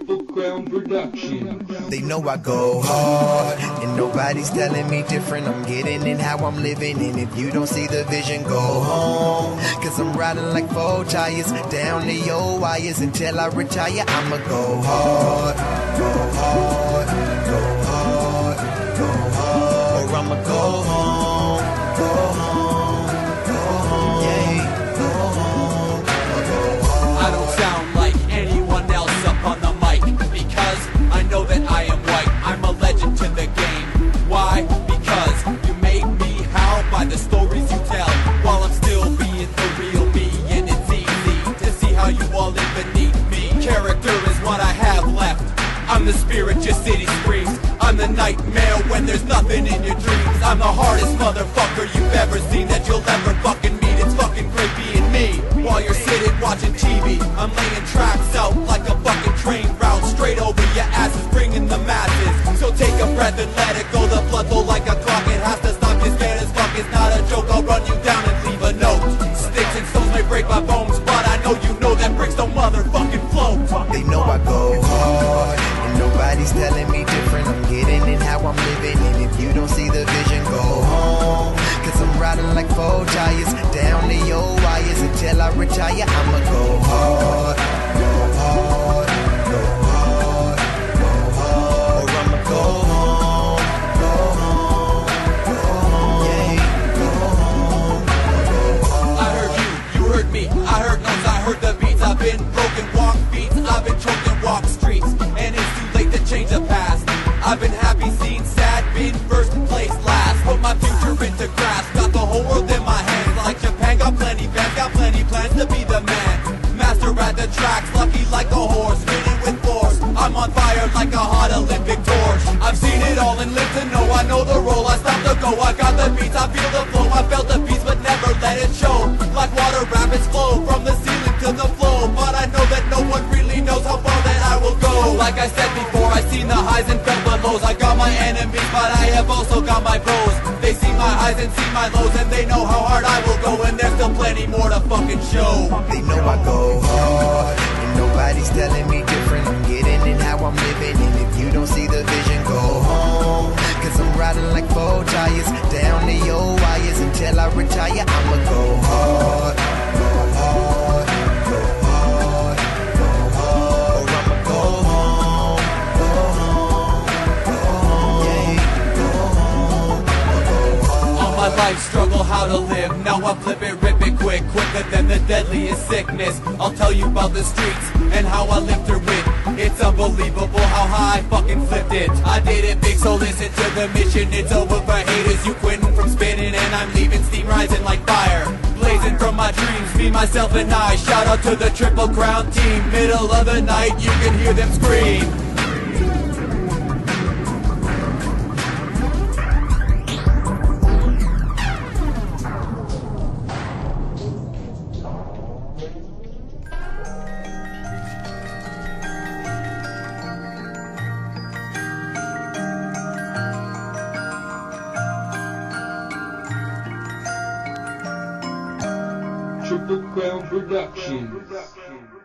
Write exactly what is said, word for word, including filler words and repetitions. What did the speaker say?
Triple Crown Production. They know I go hard, and nobody's telling me different. I'm getting it how I'm living, and if you don't see the vision, go home. Cause I'm riding like four tires, down the old wires. Until I retire, I'ma go hard, go hard, go hard, go hard. Or I'ma go home, go home, go home, yeah, go home, go home. I don't sound like anyone else up on the mic, because I know that I am white. I'm a legend to the game. Why? Because you make me howl by the stories you tell, while I'm still being the real me. And it's easy to see how you all live beneath me. Character is what I have left. I'm the spirit your city screams. I'm the nightmare when there's nothing in your dreams. I'm the hardest motherfucker you've ever seen that you'll ever fucking meet. It's fucking great being me while you're sitting watching T V. I'm laying tracks out like a fucking train route, straight over your asses, bringing the masses. So take a breath and let it go. The blood flow like a clock. It has to stop. You're scared as fuck. It's not a joke. I'll run you down and leave a note. Sticks and stones may break my bones, but I know you know that bricks don't motherfucking float. They know I go hard, and nobody's telling me different. I'm getting it how I'm living, and if you don't see the vision, go home. Cause I'm riding like four tires, down the old wires. Until I retire, I'ma go hard, go hard, go hard, go hard. Or I'ma go home, go home, go home, yeah, go home, go home. I heard you, you heard me, I heard notes, I heard the beats. I've been broken, walk beats, I've been choking, walk streets. And it's too late to change the past. I've been happy, seen sad, been first place last. Put my future into grasp, got the whole world in my hands. Like Japan, got plenty fans, got plenty plans to be the man. Master at the tracks, lucky like a horse, spinning with force. I'm on fire like a hot Olympic torch. I've seen it all and lived to know, I know the role. I stopped to go, I got the beats, I feel the flow. I felt the peace but never let it show. Like water rapids flow from the ceiling to the floor. But I know that no one really knows how far that I will go. Like I said before, I seen the highs and felt the lows. I got my enemies, but I have also got my bros. They see my highs and see my lows, and they know how hard I will go. And there's still plenty more to fucking show. They know I go hard, and nobody's telling me different. I'm getting it how I'm living, and if you don't see the vision, go home. Cause I'm riding like four tires, down the old wires. Until I retire, I'ma go hard, go hard, go hard, go hard. Or I'ma go home, go home, go home, yeah, go home, go home. All my life struggle how to live. Now I flip it, rip it quick, quicker than the deadliest sickness. I'll tell you about the streets and how I lived through it. It's unbelievable how high I fucking flipped it. I did it big, so listen to the mission. It's over for haters, you quitting from spinning, and I'm leaving steam rising like fire, blazing from my dreams. Me, myself, and I. Shout out to the Triple Crown team. Middle of the night, you can hear them scream. Triple Crown Production.